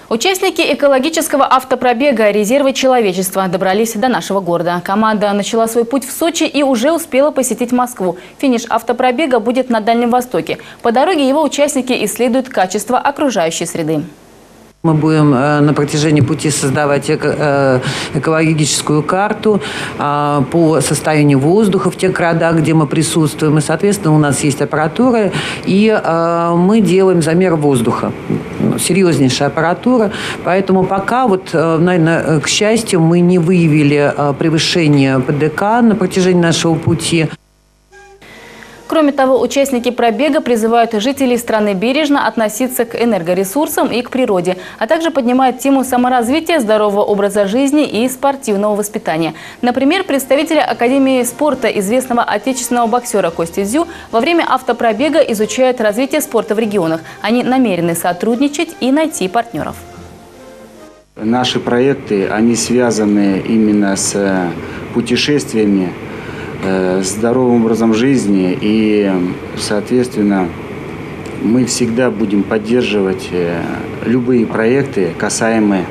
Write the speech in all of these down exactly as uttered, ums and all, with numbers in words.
Участники экологического автопробега «Резервы человечества» добрались до нашего города. Команда начала свой путь в Сочи и уже успела посетить Москву. Финиш автопробега будет на Дальнем Востоке. По дороге его участники исследуют качество окружающей среды. Мы будем на протяжении пути создавать экологическую карту по состоянию воздуха в тех городах, где мы присутствуем. И, соответственно, у нас есть аппаратура, и мы делаем замер воздуха. Серьезнейшая аппаратура. Поэтому пока, вот, наверное, к счастью, мы не выявили превышение ПДК на протяжении нашего пути. Кроме того, участники пробега призывают жителей страны бережно относиться к энергоресурсам и к природе, а также поднимают тему саморазвития, здорового образа жизни и спортивного воспитания. Например, представители Академии спорта известного отечественного боксера Кости Дзю во время автопробега изучают развитие спорта в регионах. Они намерены сотрудничать и найти партнеров. Наши проекты, они связаны именно с путешествиями, здоровым образом жизни, и, соответственно, мы всегда будем поддерживать любые проекты, касаемые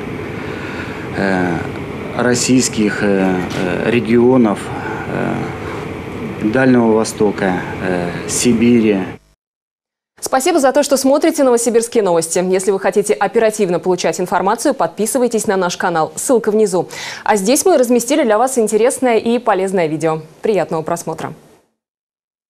российских регионов, Дальнего Востока, Сибири. Спасибо за то, что смотрите «Новосибирские новости». Если вы хотите оперативно получать информацию, подписывайтесь на наш канал. Ссылка внизу. А здесь мы разместили для вас интересное и полезное видео. Приятного просмотра.